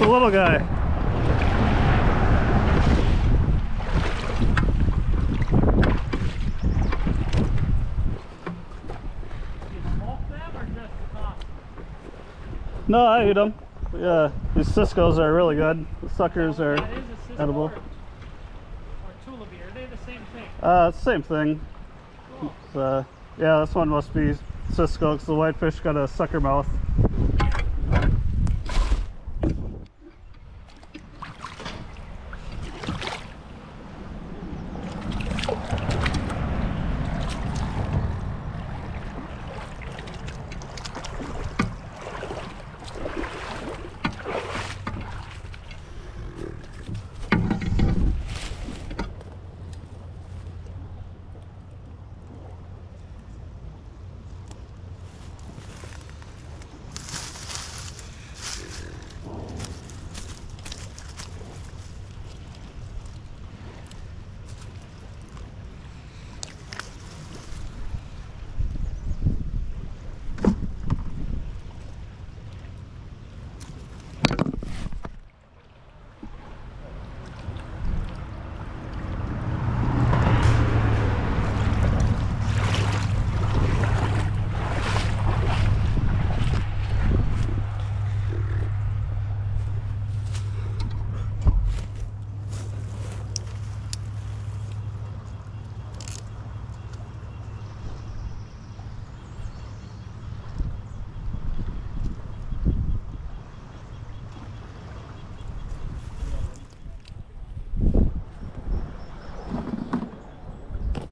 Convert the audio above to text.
little guy. No, I eat them. Yeah, these ciscos are really good. The suckers are edible. Or tulaby, are they the same thing? Same thing. Cool. Yeah, this one must be cisco because the whitefish got a sucker mouth.